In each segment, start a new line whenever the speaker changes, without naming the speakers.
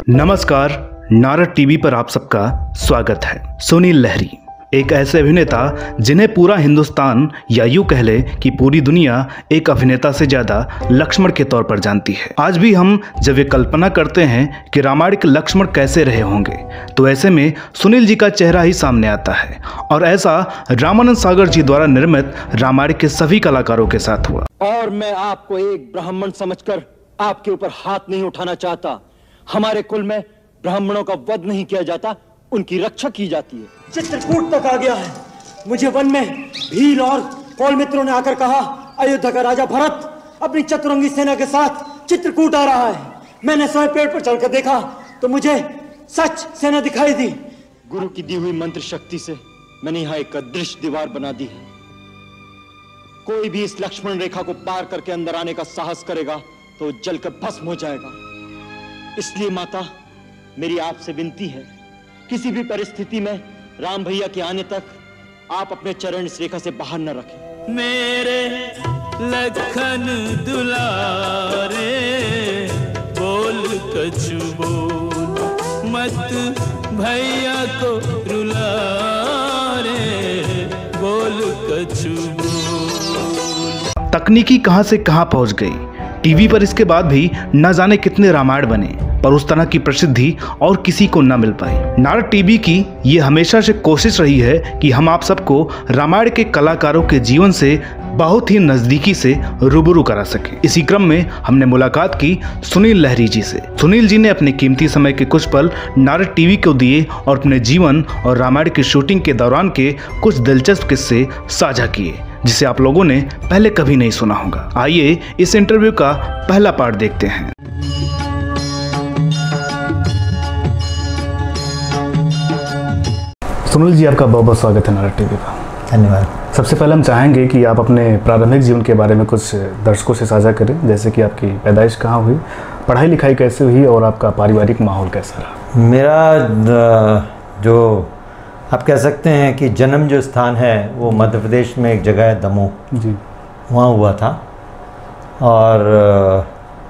नमस्कार, नारद टीवी पर आप सबका स्वागत है। सुनील लहरी एक ऐसे अभिनेता जिन्हें पूरा हिंदुस्तान या यूं कह ले कि पूरी दुनिया एक अभिनेता से ज्यादा लक्ष्मण के तौर पर जानती है। आज भी हम जब ये कल्पना करते हैं कि रामायण के लक्ष्मण कैसे रहे होंगे, तो ऐसे में सुनील जी का चेहरा ही सामने आता है। और ऐसा रामानंद सागर जी द्वारा निर्मित रामायण के सभी कलाकारों के साथ हुआ।
और मैं आपको एक ब्राह्मण समझकर आपके ऊपर हाथ नहीं उठाना चाहता। हमारे कुल में ब्राह्मणों का वध नहीं किया जाता, उनकी रक्षा की जाती है।
चित्रकूट तक आ गया है। मुझे वन में भील और कौल मित्रों ने आकर कहा, अयोध्या का राजा भरत अपनी चतुरंगी सेना के साथ चित्रकूट आ रहा है। मैंने स्वयं पेड़ पर चढ़कर देखा तो मुझे सच सेना दिखाई दी।
गुरु की दी हुई मंत्र शक्ति से मैंने यहाँ एक अदृश्य दीवार बना दी है। कोई भी इस लक्ष्मण रेखा को पार करके अंदर आने का साहस करेगा तो जलकर भस्म हो जाएगा। इसलिए माता, मेरी आपसे विनती है, किसी भी परिस्थिति में राम भैया के आने तक आप अपने चरण इस रेखा से बाहर न रखें।
मेरे लखन दुलारे बोल कछु बोल, मत भैया को रुला रे बोल कछु बोल।
तकनीकी कहां से कहां पहुंच गई। टीवी पर इसके बाद भी न जाने कितने रामायण बने, पर उस तरह की प्रसिद्धि और किसी को न मिल पाई। नारद टीवी की ये हमेशा से कोशिश रही है कि हम आप सबको रामायण के कलाकारों के जीवन से बहुत ही नजदीकी से रूबरू करा सके। इसी क्रम में हमने मुलाकात की सुनील लहरी जी से। सुनील जी ने अपने कीमती समय के कुछ पल नारद टीवी को दिए और अपने जीवन और रामायण की शूटिंग के दौरान के कुछ दिलचस्प किस्से साझा किए, जिसे आप लोगों ने पहले कभी नहीं सुना होगा। आइए इस इंटरव्यू का पहला पार्ट देखते हैं। सुनील जी, आपका बहुत बहुत स्वागत है नारद टीवी पर।
धन्यवाद।
सबसे पहले हम चाहेंगे कि आप अपने प्रारंभिक जीवन के बारे में कुछ दर्शकों से साझा करें, जैसे कि आपकी पैदाइश कहाँ हुई, पढ़ाई लिखाई कैसे हुई और आपका पारिवारिक माहौल कैसा रहा।
मेरा जो आप कह सकते हैं कि जन्म जो स्थान है वो मध्य प्रदेश में एक जगह है दमोह जी, वहाँ हुआ था। और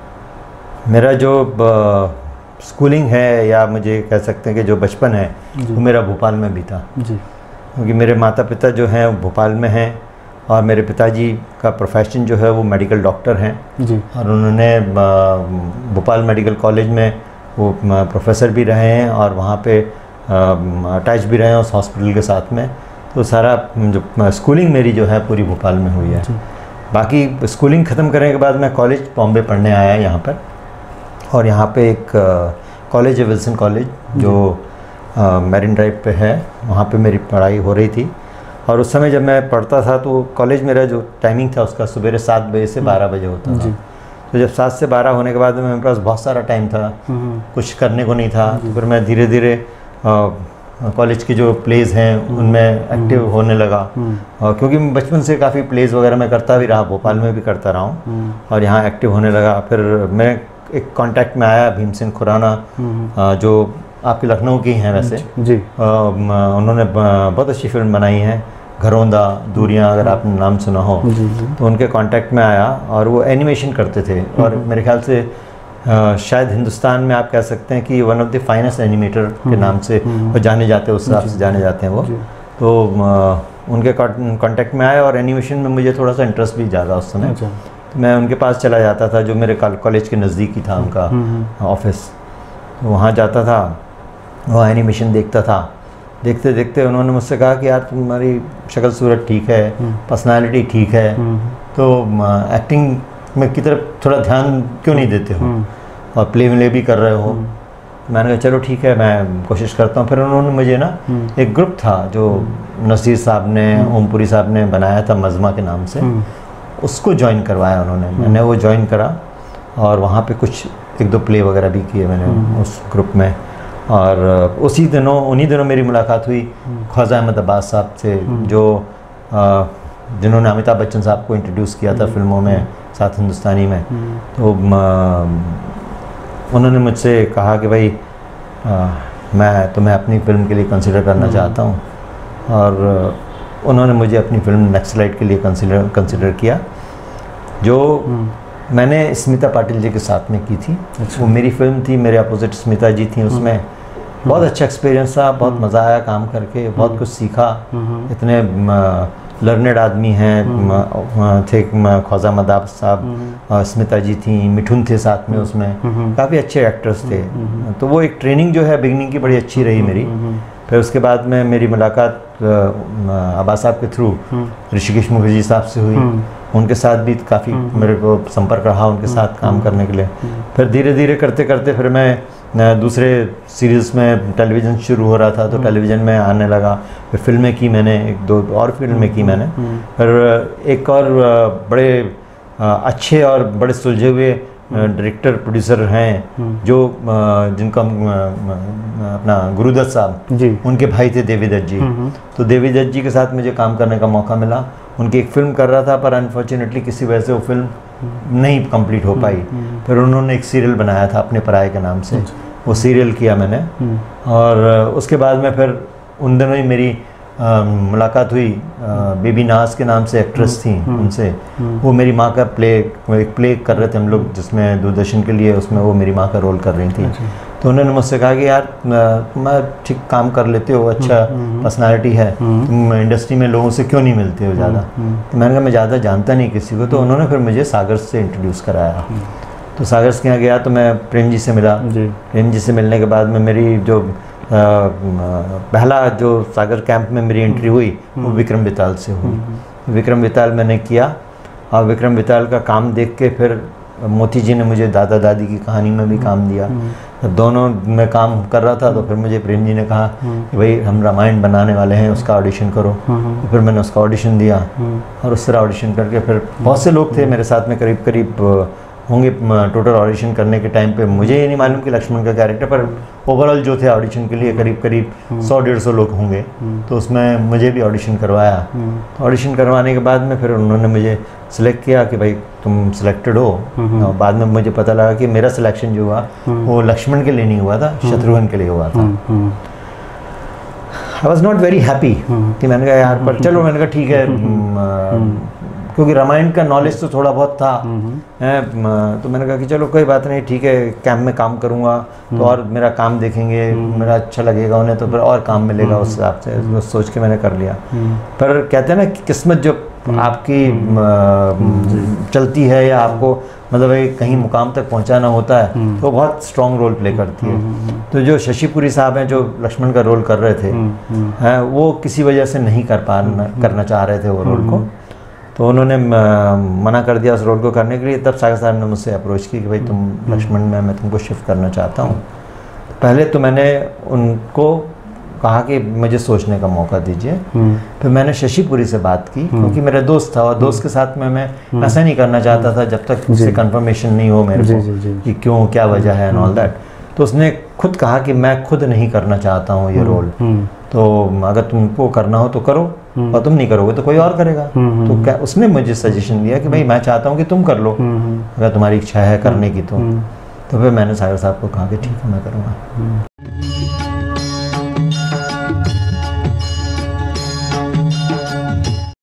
मेरा जो स्कूलिंग है या मुझे कह सकते हैं कि जो बचपन है वो मेरा भोपाल में बीता जी, क्योंकि मेरे माता पिता जो हैं वो भोपाल में हैं और मेरे पिताजी का प्रोफेशन जो है वो मेडिकल डॉक्टर हैं जी। और उन्होंने भोपाल मेडिकल कॉलेज में वो प्रोफेसर भी रहे हैं और वहाँ पे अटैच भी रहे हैं उस हॉस्पिटल के साथ में। तो सारा जो स्कूलिंग मेरी जो है पूरी भोपाल में हुई है। बाकी स्कूलिंग ख़त्म करने के बाद मैं कॉलेज बॉम्बे पढ़ने आया यहाँ पर, और यहाँ पे एक कॉलेज है विल्सन कॉलेज जो मैरिन ड्राइव पे है, वहाँ पे मेरी पढ़ाई हो रही थी। और उस समय जब मैं पढ़ता था तो कॉलेज मेरा जो टाइमिंग था उसका सुबह 7 बजे से 12 बजे होता था। तो जब 7 से 12 होने के बाद मेरे पास बहुत सारा टाइम था, कुछ करने को नहीं था। तो फिर मैं धीरे धीरे कॉलेज के जो प्लेज हैं उनमें एक्टिव होने लगा, क्योंकि बचपन से काफ़ी प्लेज वगैरह मैं करता भी रहा, भोपाल में भी करता रहा हूँ और यहाँ एक्टिव होने लगा। फिर मैं एक कांटेक्ट में आया भीमसेन खुराना, जो आपके लखनऊ की हैं वैसे जी। उन्होंने बहुत अच्छी फिल्म बनाई है, घरौंदा दूरियां, अगर आपने नाम सुना हो जी। तो उनके कांटेक्ट में आया और वो एनिमेशन करते थे और मेरे ख्याल से शायद हिंदुस्तान में आप कह सकते हैं कि one of the finest animator के नाम से वो जाने जाते हैं, उस हिसाब से जाने जाते हैं वो। तो उनके कांटेक्ट में आया और एनिमेशन में मुझे थोड़ा सा इंटरेस्ट भी ज़्यादा उस समय। तो मैं उनके पास चला जाता था, जो मेरे कॉलेज के नज़दीक ही था उनका ऑफिस। तो वहाँ जाता था, वहाँ एनिमेशन देखता था। देखते देखते उन्होंने मुझसे कहा कि यार तुम्हारी शक्ल सूरत ठीक है, पर्सनालिटी ठीक है, तो एक्टिंग में की तरफ थोड़ा ध्यान क्यों नहीं देते हो और प्ले भी कर रहे हो। मैंने कहा चलो ठीक है, मैं कोशिश करता हूँ। फिर उन्होंने मुझे ना एक ग्रुप था जो नसीर साहब ने, ओमपुरी साहब ने बनाया था मजमा के नाम से, उसको ज्वाइन करवाया उन्होंने। मैंने वो ज्वाइन करा और वहाँ पे कुछ 1-2 प्ले वगैरह भी किए मैंने उस ग्रुप में। और उन्हीं दिनों मेरी मुलाकात हुई ख्वाजा अहमद अब्बास साहब से, जो जिन्होंने अमिताभ बच्चन साहब को इंट्रोड्यूस किया था फिल्मों में, साथ हिंदुस्तानी में। तो उन्होंने मुझसे कहा कि भाई मैं तुम्हें अपनी फ़िल्म के लिए कंसिडर करना चाहता हूँ। और उन्होंने मुझे अपनी फ़िल्म नक्सलाइट के लिए कंसिडर किया, जो मैंने स्मिता पाटिल जी के साथ में की थी। वो मेरी फिल्म थी, मेरे अपोजिट स्मिता जी थी उसमें। बहुत अच्छा एक्सपीरियंस था, बहुत मज़ा आया काम करके, बहुत कुछ सीखा। इतने लर्नेड आदमी हैं, थे ख्वाजा मदाब साहब, स्मिता जी थी, मिठुन थे साथ में उसमें, काफ़ी अच्छे एक्टर्स थे। तो वो एक ट्रेनिंग जो है बिगनिंग की बड़ी अच्छी रही मेरी। फिर उसके बाद में मेरी मुलाकात अब्बास साहब के थ्रू ऋषिकेश मुखर्जी साहब से हुई। उनके साथ भी काफ़ी मेरे को संपर्क रहा उनके साथ काम करने के लिए। फिर धीरे धीरे करते करते फिर मैं दूसरे सीरीज़ में, टेलीविज़न शुरू हो रहा था तो टेलीविज़न में आने लगा। फिर फिल्में की मैंने, 1-2 और फिल्में की मैंने। फिर एक और बड़े अच्छे और बड़े सुलझे हुए डायरेक्टर प्रोड्यूसर हैं जो जिनका अपना गुरुदत्त साहब जी, उनके भाई थे देवीदत्त जी। तो देवीदत्त जी के साथ मुझे काम करने का मौका मिला। उनकी एक फ़िल्म कर रहा था पर अनफॉर्चुनेटली किसी वजह से वो फिल्म नहीं कंप्लीट हो पाई। फिर उन्होंने एक सीरियल बनाया था अपने पराये के नाम से, वो सीरियल किया मैंने। और उसके बाद में फिर उन दिनों ही मेरी मुलाकात हुई बेबी नाज के नाम से एक्ट्रेस थी उनसे। वो मेरी माँ का एक प्ले कर रहे थे हम लोग, जिसमें दूरदर्शन के लिए, उसमें वो मेरी माँ का रोल कर रही थी। तो उन्होंने मुझसे कहा कि यार मैं ठीक काम कर लेते हो, अच्छा पर्सनालिटी है, तुम इंडस्ट्री में लोगों से क्यों नहीं मिलते हो ज़्यादा। तो मैंने कहा मैं ज़्यादा जानता नहीं किसी को। तो उन्होंने फिर मुझे सागर से इंट्रोड्यूस कराया। तो सागर के यहाँ गया तो मैं प्रेम जी से मिला। प्रेम जी से मिलने के बाद में मेरी जो पहला जो सागर कैंप में मेरी एंट्री हुई वो विक्रम बेताल से हुई। विक्रम बेताल मैंने किया और विक्रम बेताल का काम देख के फिर मोती जी ने मुझे दादा दादी की कहानी में भी काम दिया। दोनों में काम कर रहा था तो फिर मुझे प्रेम जी ने कहा कि भाई हम रामायण बनाने वाले हैं, उसका ऑडिशन करो। तो फिर मैंने उसका ऑडिशन दिया और उस तरह ऑडिशन करके फिर बहुत से लोग थे मेरे साथ में, करीब करीब होंगे टोटल ऑडिशन करने के टाइम पे। मुझे ये नहीं मालूम कि लक्ष्मण का कैरेक्टर, पर ओवरऑल जो थे ऑडिशन के लिए करीब करीब 100-150 लोग होंगे। तो उसमें मुझे भी ऑडिशन करवाया। तो ऑडिशन करवाने के बाद में फिर उन्होंने मुझे सिलेक्ट किया कि भाई तुम सिलेक्टेड हो। और बाद में मुझे पता लगा कि मेरा सिलेक्शन जो हुआ वो लक्ष्मण के लिए नहीं हुआ था, शत्रुघ्न के लिए हुआ था। I was not very happy कि मैंने कहा यार, पर चलो मैंने कहा ठीक है, क्योंकि रामायण का नॉलेज तो थोड़ा बहुत था। तो मैंने कहा कि चलो कोई बात नहीं, ठीक है, कैंप में काम करूँगा तो और मेरा काम देखेंगे, मेरा अच्छा लगेगा उन्हें तो फिर और काम मिलेगा उस हिसाब से, वो सोच के मैंने कर लिया। पर कहते हैं ना कि किस्मत जो आपकी चलती है या आपको मतलब कहीं मुकाम तक पहुंचाना होता है तो बहुत स्ट्रॉन्ग रोल प्ले करती है। तो जो शशिपुरी साहब हैं जो लक्ष्मण का रोल कर रहे थे, वो किसी वजह से नहीं करना चाह रहे थे वो रोल को। तो उन्होंने मना कर दिया उस रोल को करने के लिए। तब सागर साहब ने मुझसे अप्रोच की कि भाई तुम लक्ष्मण में मैं तुमको शिफ्ट करना चाहता हूँ। पहले तो मैंने उनको कहा कि मुझे सोचने का मौका दीजिए। फिर मैंने शशिपुरी से बात की क्योंकि मेरा दोस्त था और दोस्त के साथ में मैं ऐसा नहीं करना चाहता था जब तक उससे कंफर्मेशन नहीं हो मेरे को कि क्यों, क्या वजह है एंड ऑल दैट। तो उसने खुद कहा कि मैं खुद नहीं करना चाहता हूँ ये रोल, तो अगर तुमको करना हो तो करो और तुम नहीं करोगे तो कोई और करेगा। तो क्या उसने मुझे सजेशन दिया कि भाई मैं चाहता हूँ कि तुम कर लो अगर तुम्हारी इच्छा है करने की। तो फिर मैंने सागर साहब को कहा कि ठीक है मैं करूँगा।